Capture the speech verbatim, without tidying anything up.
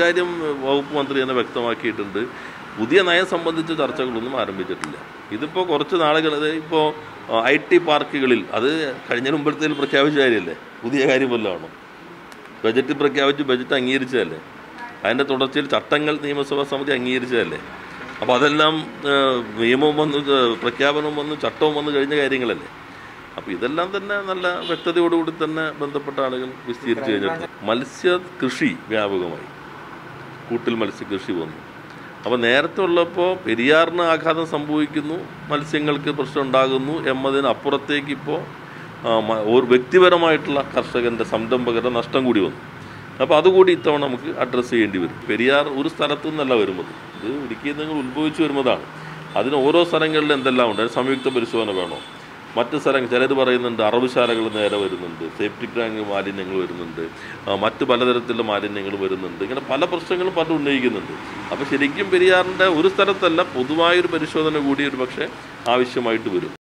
കാര്യം വകുപ്പ് മന്ത്രി തന്നെ വ്യക്തമാക്കിയിട്ടുണ്ട്. പുതിയ നയം സംബന്ധിച്ച ചർച്ചകളൊന്നും ആരംഭിച്ചിട്ടില്ല. ഇതിപ്പോൾ കുറച്ച് നാളുകൾ ഇപ്പോൾ ഐ ടി പാർക്കുകളിൽ അത് കഴിഞ്ഞ മുമ്പത്തേൽ പ്രഖ്യാപിച്ച കാര്യമല്ലേ, പുതിയ കാര്യം വല്ലതാണോ? ബജറ്റ് പ്രഖ്യാപിച്ച് ബജറ്റ് അംഗീകരിച്ചതല്ലേ, അതിൻ്റെ തുടർച്ചയിൽ ചട്ടങ്ങൾ നിയമസഭാ സമിതി അംഗീകരിച്ചതല്ലേ. അപ്പോൾ അതെല്ലാം നിയമവും വന്ന് പ്രഖ്യാപനവും വന്ന് ചട്ടവും വന്ന് കഴിഞ്ഞ കാര്യങ്ങളല്ലേ. അപ്പോൾ ഇതെല്ലാം തന്നെ നല്ല വ്യക്തതയോടുകൂടി തന്നെ ബന്ധപ്പെട്ട ആളുകൾ വിശദീകരിച്ച് കഴിഞ്ഞിട്ടുണ്ട്. മത്സ്യ കൃഷി വ്യാപകമായി, കൂട്ടിൽ മത്സ്യകൃഷി വന്നു. അപ്പോൾ നേരത്തെ ഉള്ളപ്പോൾ പെരിയാറിന് ആഘാതം സംഭവിക്കുന്നു, മത്സ്യങ്ങൾക്ക് പ്രശ്നം ഉണ്ടാകുന്നു എന്നതിനപ്പുറത്തേക്ക് ഇപ്പോൾ ഒരു വ്യക്തിപരമായിട്ടുള്ള കർഷകൻ്റെ സംരംഭകരുടെ നഷ്ടം കൂടി വന്നു. അപ്പോൾ അതുകൂടി ഇത്തവണ നമുക്ക് അഡ്രസ്സ് ചെയ്യേണ്ടി വരും. പെരിയാർ ഒരു സ്ഥലത്തു നിന്നല്ല വരുന്നത്, ഇത് ഇടുക്കിയിൽ നിങ്ങൾ ഉത്ഭവിച്ചു വരുന്നതാണ്. അതിന് ഓരോ സ്ഥലങ്ങളിൽ എന്തെല്ലാം ഉണ്ട്, സംയുക്ത പരിശോധന വേണോ? മറ്റ് സ്ഥലങ്ങൾ ചിലർ പറയുന്നുണ്ട് അറവുശാലകൾ നേരെ വരുന്നുണ്ട്, സെപ്റ്റിക് ടാങ്ക് മാലിന്യങ്ങൾ വരുന്നുണ്ട്, മറ്റ് പലതരത്തിലുള്ള മാലിന്യങ്ങൾ വരുന്നുണ്ട്. ഇങ്ങനെ പല പ്രശ്നങ്ങളും പലരും ഉന്നയിക്കുന്നുണ്ട്. അപ്പോൾ ശരിക്കും പെരിയാറിൻ്റെ ഒരു സ്ഥലത്തല്ല, പൊതുവായൊരു പരിശോധന കൂടി ഒരു പക്ഷേ ആവശ്യമായിട്ട് വരും.